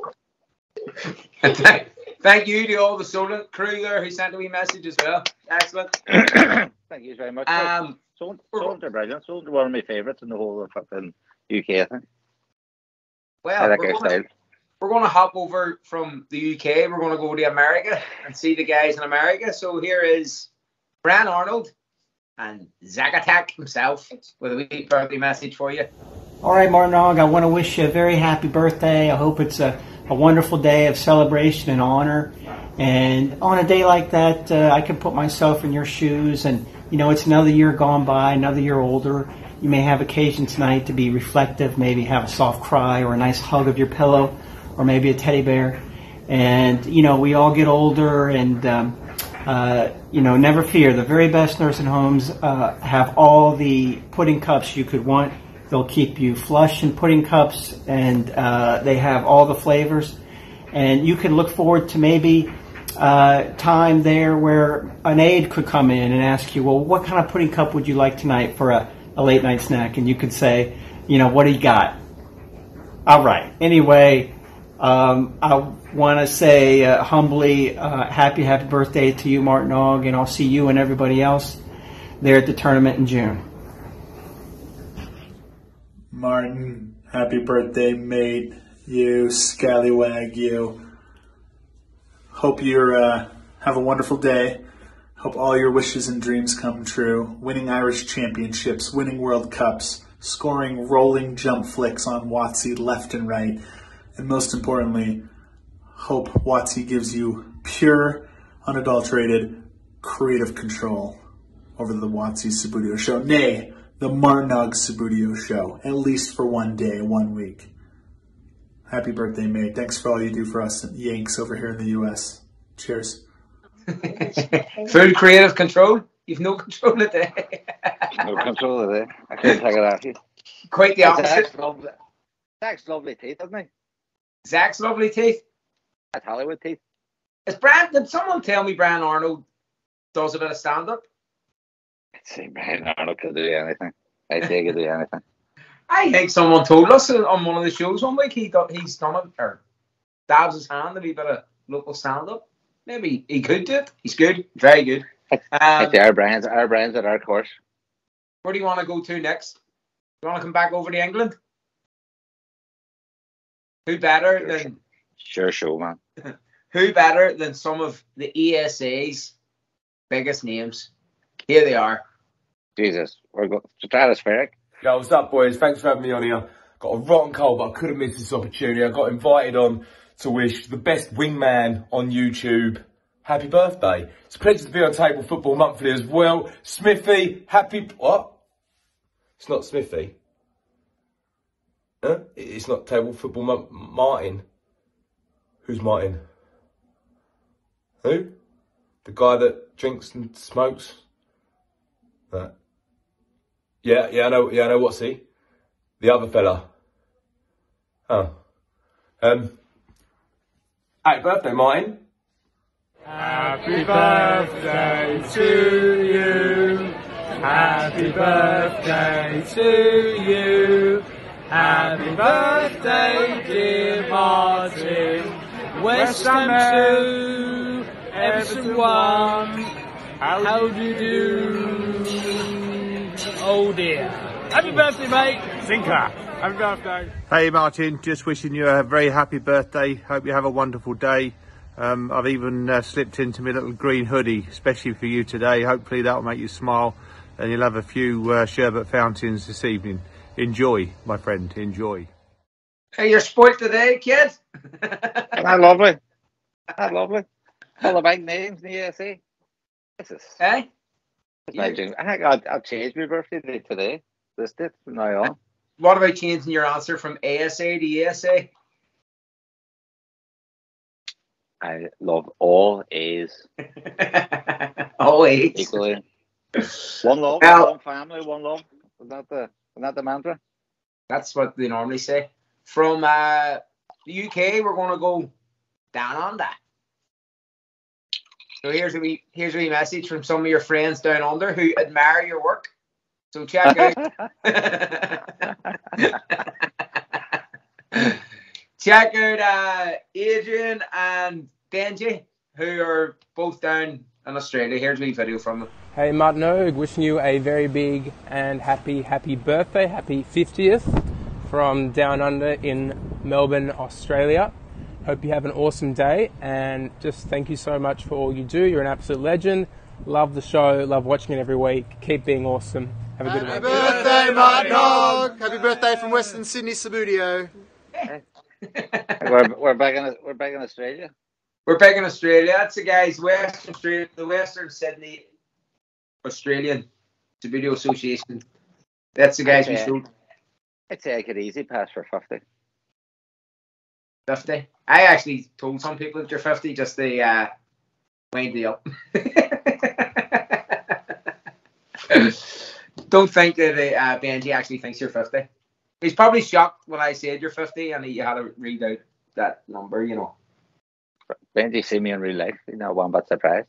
Thank you to all the Solent crew there who sent a wee message as well. Excellent. Thank you very much. Souls are brilliant. Souls are one of my favourites in the whole of fucking UK, I think. Well, I like their style. We're going to hop over from the UK. We're going to go to America and see the guys in America. So here is Bran Arnold and Zack Attack himself with a wee birthday message for you. All right, Martin Ogs, I want to wish you a very happy birthday. I hope it's a wonderful day of celebration and honor. And on a day like that, I can put myself in your shoes. And, you know, it's another year gone by, another year older. You may have occasion tonight to be reflective, maybe have a soft cry or a nice hug of your pillow or maybe a teddy bear. And, you know, we all get older and, you know, never fear. The very best nursing homes have all the pudding cups you could want. They'll keep you flush in pudding cups, and they have all the flavors. And you can look forward to maybe time there where an aide could come in and ask you, well, what kind of pudding cup would you like tonight for a late night snack? And you could say, you know, what do you got? All right. Anyway, I want to say humbly happy birthday to you, Martin Ogs, and I'll see you and everybody else there at the tournament in June. Martin, happy birthday, mate. You scallywag, you. Hope you have a wonderful day. Hope all your wishes and dreams come true. Winning Irish championships, winning World Cups, scoring rolling jump flicks on Watsy left and right. And most importantly, hope Watsy gives you pure, unadulterated, creative control over the Watsy Subbuteo show. Nay, the Martin Ogs Subbuteo show, at least for one day, 1 week. Happy birthday, mate. Thanks for all you do for us Yanks over here in the US. Cheers. Full creative control. You've no control of it. No control of it. I can't take it off you. Quite the opposite. Zach's lovely teeth, doesn't he? Zach's lovely teeth. That's Hollywood teeth. Did someone tell me Bran Arnold does a bit of stand-up? I'd say Brian Arnold could do anything. I'd say he could do anything. I think someone told us on one of the shows one week he's done it, or dabs his hand a wee bit of local stand-up. Maybe he could do it. He's good. Very good. I'd say our Brian's at our course. Where do you want to go to next? You want to come back over to England? Who better than... Sure show, man. Who better than some of the ESA's biggest names? Here they are. Jesus. We're going stratospheric. Yo, what's up, boys? Thanks for having me on here. Got a rotten cold, but I couldn't miss this opportunity. I got invited on to wish the best wingman on YouTube happy birthday. It's a pleasure to be on Table Football Monthly as well. Smithy, happy... What? It's not Smithy. Huh? It's not Table Football Martin. Who's Martin? Who? The guy that drinks and smokes? Yeah, I know, what's he? The other fella. Oh. Happy birthday, Martin. Happy birthday to you. Happy birthday to you. Happy birthday, dear Martin. West Ham 2, Everton 1. How do you do? Oh dear. Happy birthday, mate. Zinker. Happy birthday. Hey Martin, just wishing you a very happy birthday. Hope you have a wonderful day. I've even slipped into my little green hoodie, especially for you today. Hopefully that'll make you smile and you'll have a few sherbet fountains this evening. Enjoy, my friend, enjoy. Hey, you're spoilt today, kid. Isn't that lovely? Isn't that lovely? All the big names in the ESA. This is... Hey? I think I'll change my birthday date today. This date from now on. What about changing your answer from ASA to ESA? I love all A's. All A's. Equally. One love, one family, one love. Isn't that the mantra? That's what they normally say. From the UK, we're going to go down under. So here's a wee message from some of your friends down under who admire your work. So check out check out Adrian and Benji who are both down in Australia. Here's a wee video from them. Hey, Martin Ogs, wishing you a very big and happy birthday, happy 50th from down under in Melbourne, Australia. Hope you have an awesome day, and just thank you so much for all you do. You're an absolute legend. Love the show, love watching it every week. Keep being awesome. Have a good one. Happy birthday, Martin Ogs! Happy birthday from Western Sydney, Subbuteo. We're back in Australia. We're back in Australia. That's the guys, the Western Sydney Australian Subbuteo Association. That's the guys we showed. I'd say I could easily pass for 50. 50? I actually told some people that you're 50 just to wind you up. Don't think that Benji actually thinks you're 50. He's probably shocked when I said you're 50 and he had to read out that number, you know. Benji see me in real life, you know, one but surprised.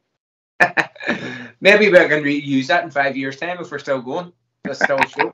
Maybe we can use that in 5 years' time if we're still going. Just still show.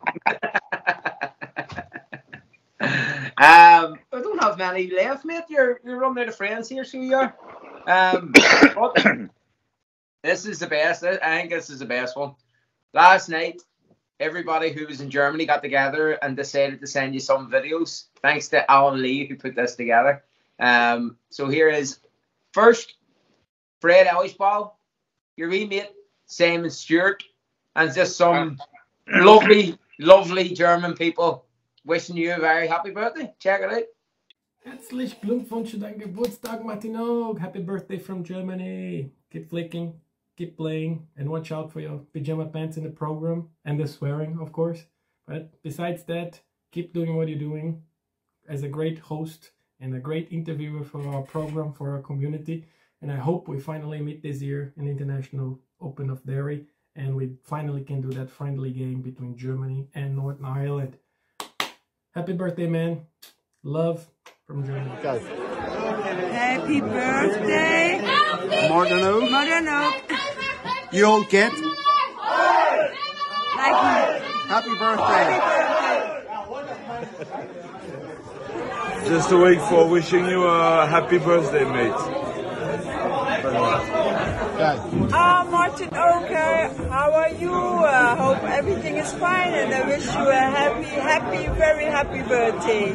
I don't have many left, mate. You're running out of friends here, so you are. But this is the best. I think this is the best one. Last night, everybody who was in Germany got together and decided to send you some videos. Thanks to Alan Lee who put this together. So here is first Fred Ellisball, your wee mate Simon Stewart, and just some lovely German people wishing you a very happy birthday. Check it out. Herzlich Glückwunsch zu deinem Geburtstag, Martin Ogs. Happy birthday from Germany. Keep flicking, keep playing, and watch out for your pajama pants in the program and the swearing, of course. But besides that, keep doing what you're doing as a great host and a great interviewer for our program, for our community. And I hope we finally meet this year in the International Open of Derry, and we finally can do that friendly game between Germany and Northern Ireland. Happy birthday, man. Love from Germany. Go. Happy birthday, Martin Ogs. Martin Ogs. You all get Like you. happy birthday. Just a week for wishing you a happy birthday, mate. Martin Ogs, how are you? Hope everything is fine, and I wish you a very happy birthday.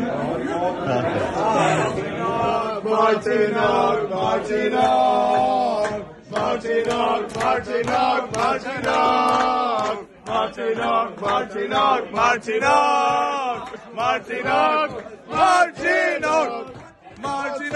Martin Ogs, Martin Ogs, Martin Ogs, Martin Ogs, Martin Ogs, Martin Ogs, Martin Ogs, Martin Ogs, Martin Ogs, Martin Ogs, Martin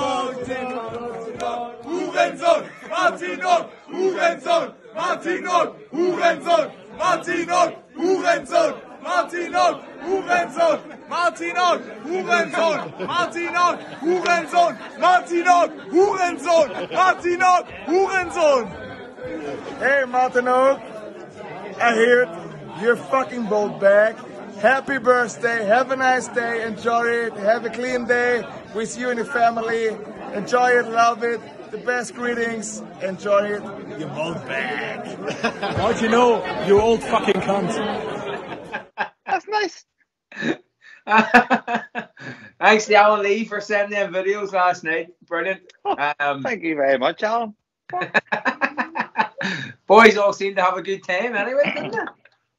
Ogs, Hurensohn, Martin Ogs, Hurensohn, Martin Ogs, Hurensohn, Martin Ogs, Hurensohn, Martin Ogs, Hurensohn, Martin Ogs, Hurensohn, Martin Ogs, Hurensohn, Martin Ogs, Hurensohn, Martin Ogs, Hurensohn. Hey, Martin Ogs, I hear it. You're fucking bold back. Happy birthday. Have a nice day. Enjoy it. Have a clean day with you and your family. Enjoy it. Love it. The best greetings. Enjoy it. You're bold back. How'd you know, you old fucking cunt? That's nice. Thanks to Alan Lee for sending them videos last night. Brilliant. Thank you very much, Alan. Boys all seem to have a good time anyway, didn't they?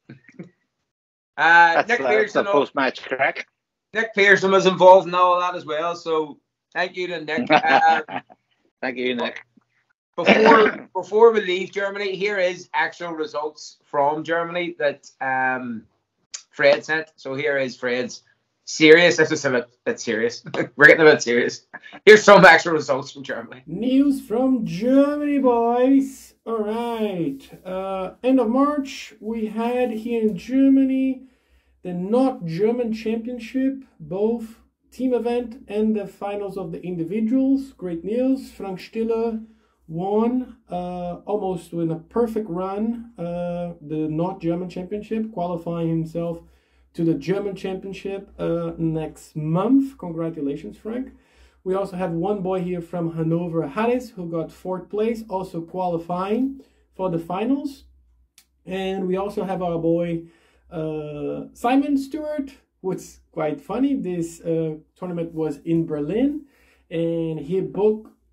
Nick Pearson, the post-match crack. Nick Pearson was involved in all that as well, so thank you to Nick. Thank you, Nick. Before we leave Germany, here is actual results from Germany that Fred sent. So here is Fred's serious. This is a bit serious. We're getting a bit serious. Here's some actual results from Germany. News from Germany, boys. All right. End of March, we had here in Germany the Not German Championship, both team event and the finals of the individuals. Great news. Frank Stiller won almost with a perfect run the Not German Championship, qualifying himself to the German Championship next month. Congratulations, Frank. We also have one boy here from Hanover, Harris, who got 4th place, also qualifying for the finals. And we also have our boy Simon Stewart, what's quite funny. This tournament was in Berlin, and he booked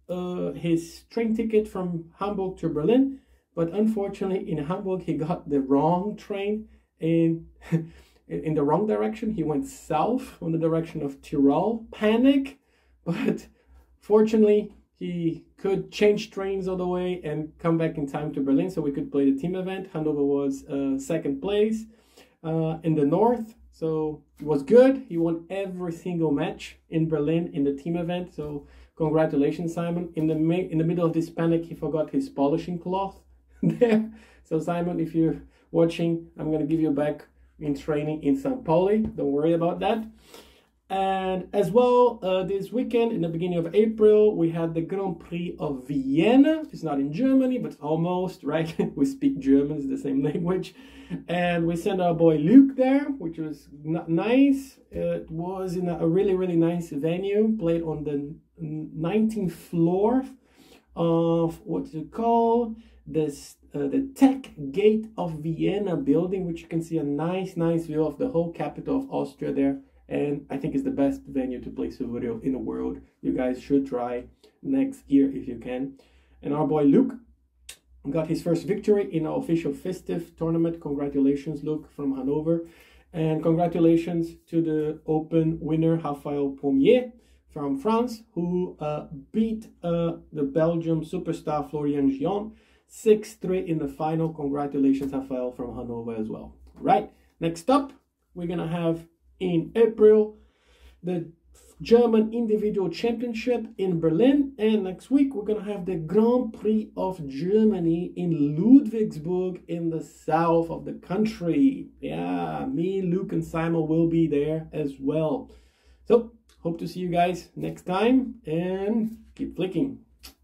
his train ticket from Hamburg to Berlin, but unfortunately in Hamburg he got the wrong train in the wrong direction. He went south on the direction of Tyrol. Panic, but fortunately he could change trains all the way and come back in time to Berlin so we could play the team event. Hanover was second place in the north, so it was good. He won every single match in Berlin in the team event, so congratulations, Simon. In the middle of this panic, he forgot his polishing cloth there. So Simon, if you're watching, I'm going to give you back in training in St. Pauli. Don't worry about that. And as well, this weekend, in the beginning of April, we had the Grand Prix of Vienna. It's not in Germany, but almost, right? We speak German, it's the same language. And we sent our boy Luke there, which was nice. It was in a really, really nice venue. Played on the 19th floor of, what's it called? The Tech Gate of Vienna building, which you can see a nice view of the whole capital of Austria there. And I think it's the best venue to play Subbuteo in the world. You guys should try next year if you can. And our boy Luke got his first victory in our official festive tournament. Congratulations, Luke, from Hanover. And congratulations to the Open winner, Raphael Pommier from France, who beat the Belgium superstar Florian Gion 6-3 in the final. Congratulations, Raphael, from Hanover as well. Right, next up, we're going to have in April the German Individual Championship in Berlin, and next week we're going to have the Grand Prix of Germany in Ludwigsburg in the south of the country. Yeah, me, Luke, and Simon will be there as well. So, hope to see you guys next time, and keep flicking.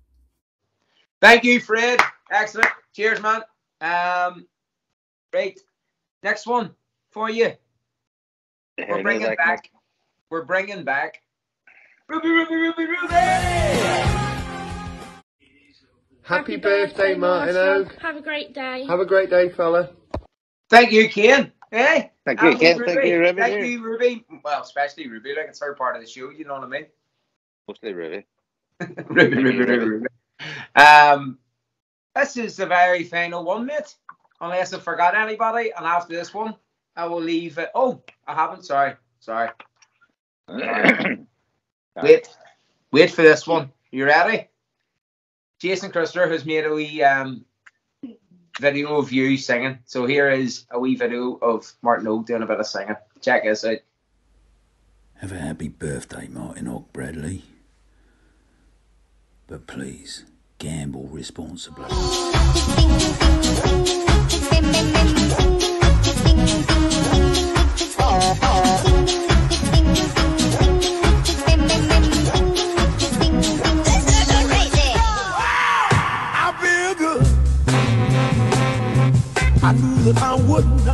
Thank you, Fred. Excellent. Cheers, man. Great. Next one for you. We're bringing back Ruby! Happy birthday, Martin Ogs. Have a great day. Have a great day, fella. Thank you, Ken. Hey, thank you, Ken. Thank you, Ruby. Thank you, Ruby. Well, especially Ruby, like it's her part of the show. You know what I mean? Mostly Ruby. Ruby. This is the very final one, mate. Unless I forgot anybody, and after this one, I will leave it. Oh, I haven't. Sorry. Wait for this one. You ready? Jason Christer has made a wee video of you singing. So here is a wee video of Martin Ogs doing a bit of singing. Check this out. Have a happy birthday, Martin Ogs Bradley. But please, gamble responsibly. I knew that I wouldn't.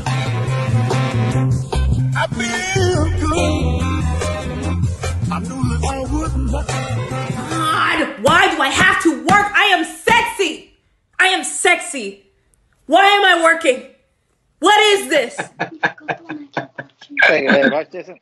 I feel good. I knew that I wouldn't. God, why do I have to work? I am sexy. I am sexy. Why am I working? What is this? Thank you very much, Jason.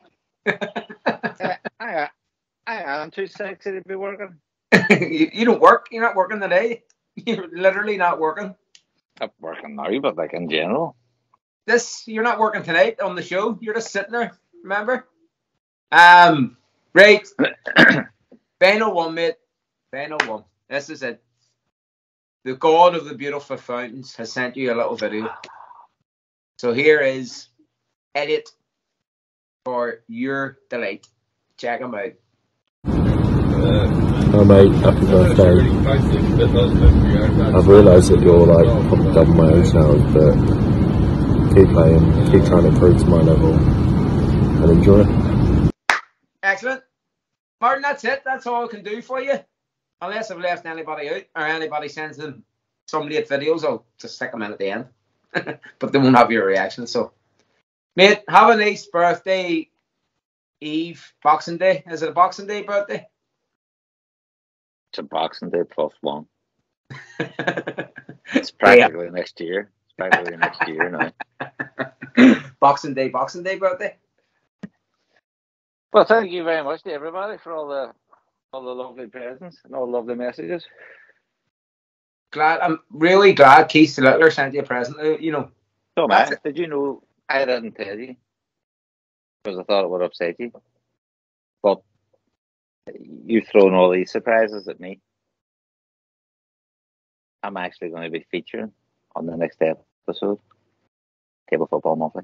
I am too sexy to be working. You don't work. You're not working today. You're literally not working. Not working now, but like in general. You're not working tonight on the show. You're just sitting there, remember? Right. Final one, mate. Final one. This is it. The God of the Beautiful Fountains has sent you a little video. So here is edit for your delight. Check them out. Oh mate, happy birthday. I've realised that you're like probably done my own sound, but keep playing, keep trying to improve to my level and enjoy. Excellent. Martin, that's it. That's all I can do for you. Unless I've left anybody out or anybody sends them some late videos, I'll just stick them in at the end. But they won't have your reaction. So, mate, have a nice birthday eve, Boxing Day. Is it a Boxing Day birthday? It's a Boxing Day +1. It's practically next year. It's practically next year now. Boxing Day birthday. Well, thank you very much to everybody for all the all the lovely presents and all the lovely messages. I'm really glad Keith the Littler sent you a present. You know. So, man, did you know I didn't tell you because I thought it would upset you? But you've thrown all these surprises at me. I'm actually going to be featuring on the next episode, Table Football Monthly.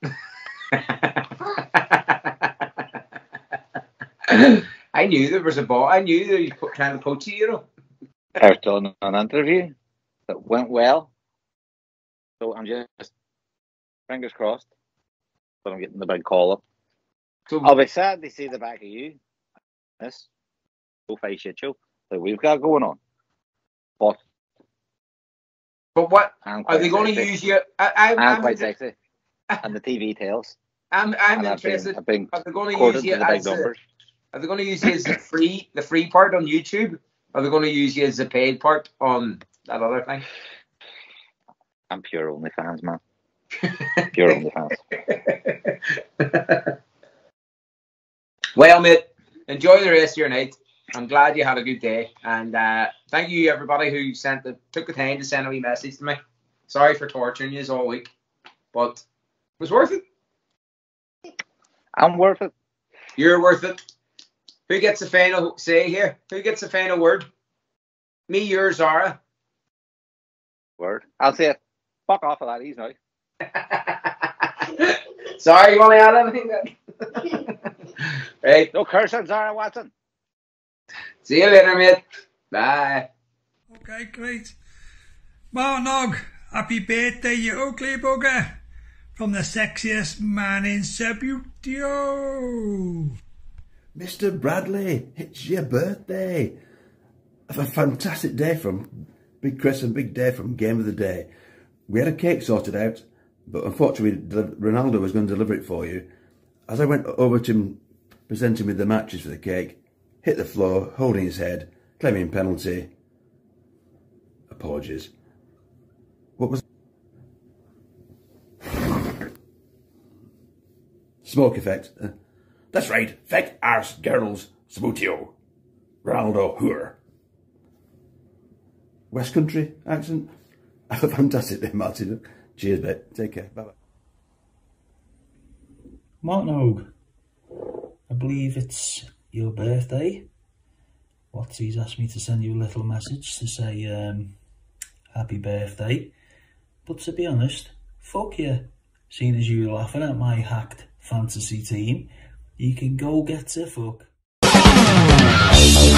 I knew there was a ball. I knew that you were trying to poach you, know. I've done an interview that went well, so I'm just fingers crossed that I'm getting the big call up. So I'll be sad to see the back of you. This so-fi shit show that we've got going on, but what are they going to use you? I'm quite sexy, and the TV tells. I'm interested. Are they going to use you as are they going to use you as the free part on YouTube? Or are they going to use you as the paid part on that other thing? I'm pure OnlyFans, man. Pure OnlyFans. Well, mate, enjoy the rest of your night. I'm glad you had a good day, and thank you everybody who took the time to send a wee message to me. Sorry for torturing you all week, but it was worth it. I'm worth it. You're worth it. Who gets the final say here? Who gets the final word? Me, you, Zara? Word. I'll say it. Fuck off of that. He's now. Sorry, you want to add anything then? Right. No cursing, Zara Watson. See you later, mate. Bye. Okay, great. Martin Ogs, happy birthday, you ugly bugger. From the sexiest man in Subbuteo. Mr. Bradley, it's your birthday. Have a fantastic day from Big Chris and big day from Game of the Day. We had a cake sorted out, but unfortunately Ronaldo was going to deliver it for you. As I went over to him, presenting with the matches for the cake, hit the floor, holding his head, claiming penalty. Apologies. What was... Smoke effect. That's right, fake arse girls, Subbuteo. Ronaldo, hooer. West Country accent. Have a fantastic day, Martin. Cheers, mate. Take care. Bye-bye. Martin Ogs, I believe it's your birthday. Watsy's asked me to send you a little message to say happy birthday. But to be honest, fuck you. Seeing as you were laughing at my hacked fantasy team, you can go get to fuck.